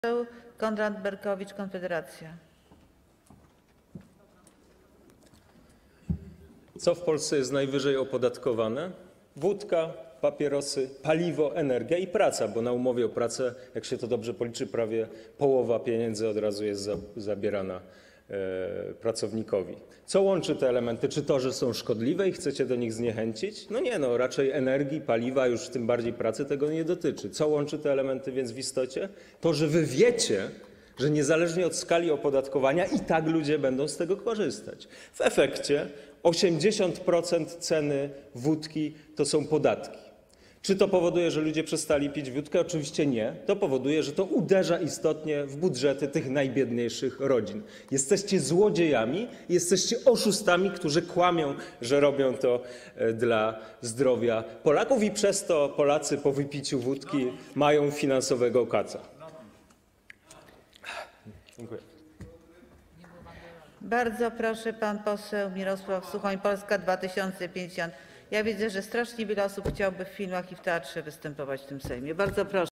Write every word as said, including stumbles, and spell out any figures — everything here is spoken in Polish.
Konrad Berkowicz, Konfederacja. Co w Polsce jest najwyżej opodatkowane? Wódka, papierosy, paliwo, energia i praca, bo na umowie o pracę, jak się to dobrze policzy, prawie połowa pieniędzy od razu jest za, zabierana e, pracownikowi. Co łączy te elementy? Czy to, że są szkodliwe i chcecie do nich zniechęcić? No nie, no raczej energii, paliwa, już tym bardziej pracy tego nie dotyczy. Co łączy te elementy więc w istocie? To, że wy wiecie, że niezależnie od skali opodatkowania i tak ludzie będą z tego korzystać. W efekcie osiemdziesiąt procent ceny wódki to są podatki. Czy to powoduje, że ludzie przestali pić wódkę? Oczywiście nie. To powoduje, że to uderza istotnie w budżety tych najbiedniejszych rodzin. Jesteście złodziejami, jesteście oszustami, którzy kłamią, że robią to dla zdrowia Polaków i przez to Polacy po wypiciu wódki mają finansowego kaca. Dziękuję. Bardzo proszę, pan poseł Mirosław Suchoń, Polska dwa tysiące pięćdziesiąt. Ja widzę, że strasznie wiele osób chciałoby w filmach i w teatrze występować w tym Sejmie. Bardzo proszę.